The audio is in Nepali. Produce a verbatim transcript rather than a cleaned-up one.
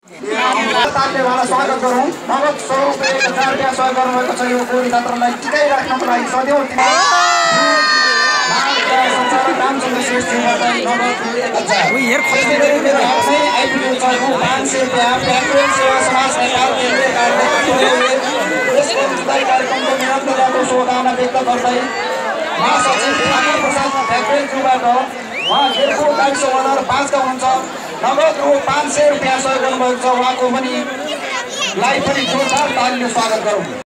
स्वागत गरौँ। नगद स्वरूप एक हजार रुपियाँ सहयोग गर्नुभएको छ यो गोरी छात्रलाई टिकाइ राख्नको लागि सदैव सञ्चालक रामचन्द्र श्रेष्ठजीबाट नगद एक हजार। त्यसै गरी मेरो हातमै आइपुगेको छ रु पाँच सय रुपियाँ प्याट्रोल सेवा समाज नेपाल केन्द्रीय कार्यालय यसको जुदाई कार्यक्रमको निरन्तरताको शुभकामना व्यक्त गर्दै महासचिव ठाकुर प्रसाद फ्याक्ट्रीज्यूबाट उहाँ खेलको गाडी सौदार पाँचका हुनुहुन्छ। नगद रु पाँच सय रुपियाँ सहयोग गर्नुभएको छ। उहाँको पनि लाई पनि जोरदार तालीले स्वागत गरौँ।